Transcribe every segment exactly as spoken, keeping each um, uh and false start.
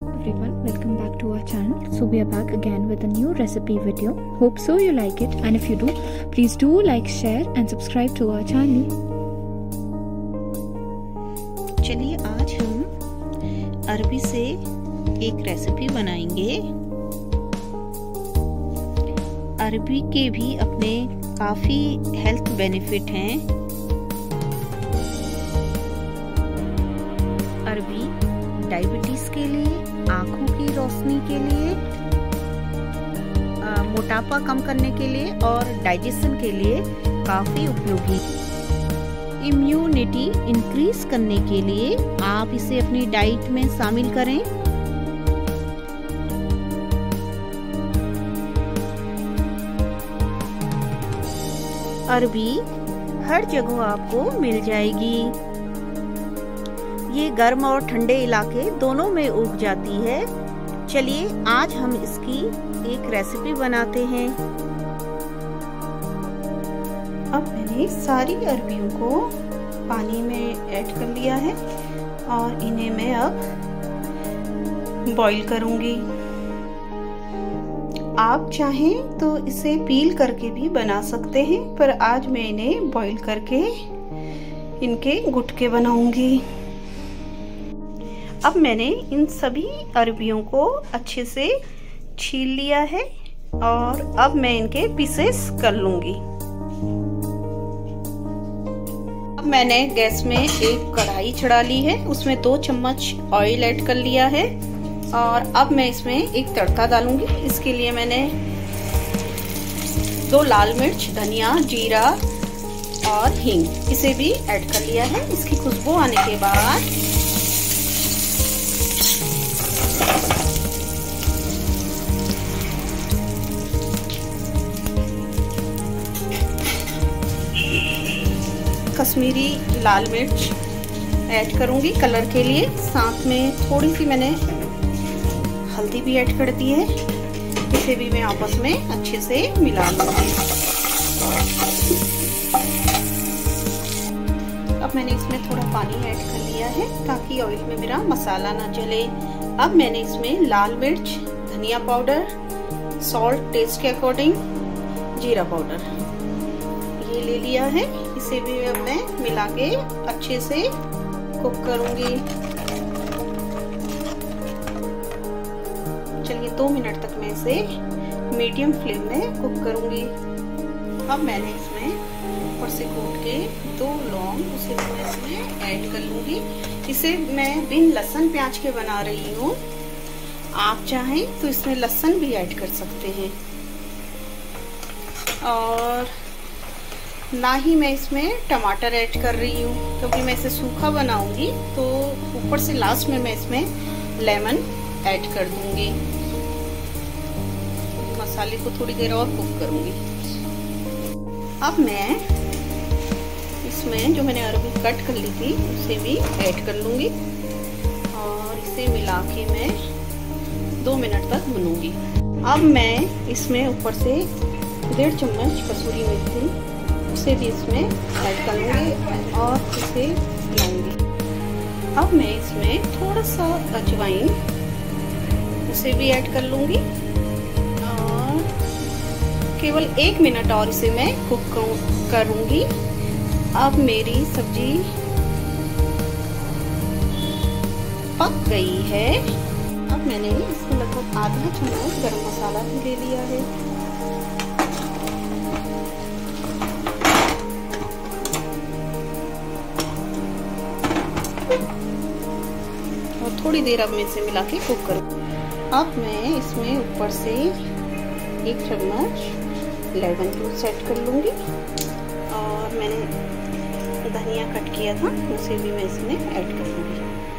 Everyone, welcome back to our channel. So we are back again with a new recipe video. Hope so you like it, and if you do, please do like, share and subscribe to our channel. चलिए आज हम अरबी से एक recipe बनाएंगे। अरबी के भी अपने काफ़ी हेल्थ बेनिफिट हैं। अरबी डायबिटीज़ के लिए, आँखों की रोशनी के लिए, आ, मोटापा कम करने के लिए और डाइजेशन के लिए काफ़ी उपयोगी। इम्यूनिटी इंक्रीज करने के लिए आप इसे अपनी डाइट में शामिल करें। अरबी हर जगह आपको मिल जाएगी। ये गर्म और ठंडे इलाके दोनों में उग जाती है। चलिए आज हम इसकी एक रेसिपी बनाते हैं। अब मैंने सारी अरबियों को पानी में ऐड कर लिया है और इन्हें मैं अब बॉईल करूंगी। आप चाहें तो इसे पील करके भी बना सकते हैं, पर आज मैं इन्हें बॉईल करके इनके गुटके बनाऊंगी। अब मैंने इन सभी अरबियों को अच्छे से छील लिया है और अब मैं इनके पीसेस कर लूंगी। अब मैंने गैस में एक कढ़ाई चढ़ा ली है, उसमें दो चम्मच ऑयल ऐड कर लिया है और अब मैं इसमें एक तड़का डालूंगी। इसके लिए मैंने दो लाल मिर्च, धनिया, जीरा और हींग इसे भी ऐड कर लिया है। इसकी खुशबू आने के बाद कश्मीरी लाल मिर्च ऐड करूंगी कलर के लिए। साथ में थोड़ी सी मैंने हल्दी भी ऐड कर दी है। इसे भी मैं आपस में अच्छे से मिला लूंगी। अब मैंने इसमें थोड़ा पानी ऐड कर लिया है ताकि ऑयल में मेरा मसाला ना जले। अब मैंने इसमें लाल मिर्च, धनिया पाउडर, सॉल्ट टेस्ट के अकॉर्डिंग, जीरा पाउडर ये ले लिया है। इसे भी मैं मिला के अच्छे से कुक करूंगी। चलिए दो मिनट तक मैं इसे मीडियम फ्लेम में कुक करूंगी। अब मैंने इसमें ऊपर से कूट के दो लौंग उसे मैं इसमें ऐड कर लूंगी। इसे मैं बिन लहसुन प्याज के बना रही हूँ। आप चाहें तो इसमें लहसुन भी ऐड कर सकते हैं। और ना ही मैं इसमें टमाटर ऐड कर रही हूँ क्योंकि मैं इसे सूखा बनाऊंगी, तो ऊपर से लास्ट में मैं इसमें लेमन ऐड कर दूंगी। मसाले को थोड़ी देर और कुक करूंगी। अब मैं इसमें जो मैंने अरबी कट कर ली थी उसे भी ऐड कर लूंगी और इसे मिला के मैं दो मिनट तक भूनूंगी। अब मैं इसमें ऊपर से डेढ़ चम्मच कसूरी मेथी उसे भी इसमें ऐड करूंगी और इसे मिलाऊंगी। अब मैं इसमें थोड़ा सा अजवाइन उसे भी ऐड कर लूंगी और केवल एक मिनट और इसे मैं कुक करूंगी। अब मेरी सब्जी पक गई है। अब मैंने इसमें लगभग आधा चम्मच गरम मसाला भी ले लिया है। और थोड़ी देर अब मैं इसे मिला के कुक करूँ। अब मैं इसमें ऊपर से एक चम्मच लेमन जूस ऐड कर लूँगी और मैंने धनिया कट किया था उसे भी मैं इसमें ऐड कर लूँगी।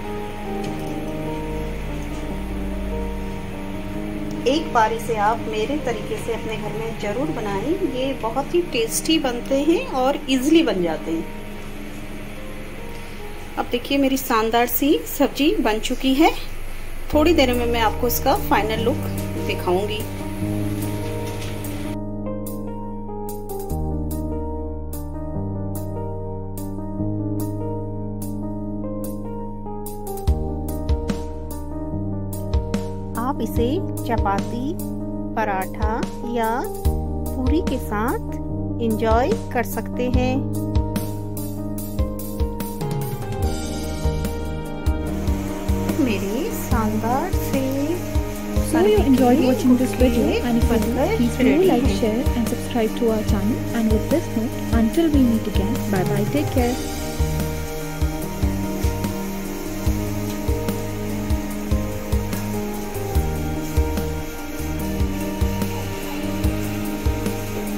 एक बार इसे आप मेरे तरीके से अपने घर में ज़रूर बनाएं। ये बहुत ही टेस्टी बनते हैं और इजीली बन जाते हैं। अब देखिए मेरी शानदार सी सब्जी बन चुकी है। थोड़ी देर में मैं आपको इसका फाइनल लुक दिखाऊंगी। आप इसे चपाती, पराठा या पूरी के साथ एंजॉय कर सकते हैं। मेरे शानदार से So you enjoyed watching this video, and if you do, please do like, share and subscribe to our channel. And with this note, until we meet again, bye bye, take care.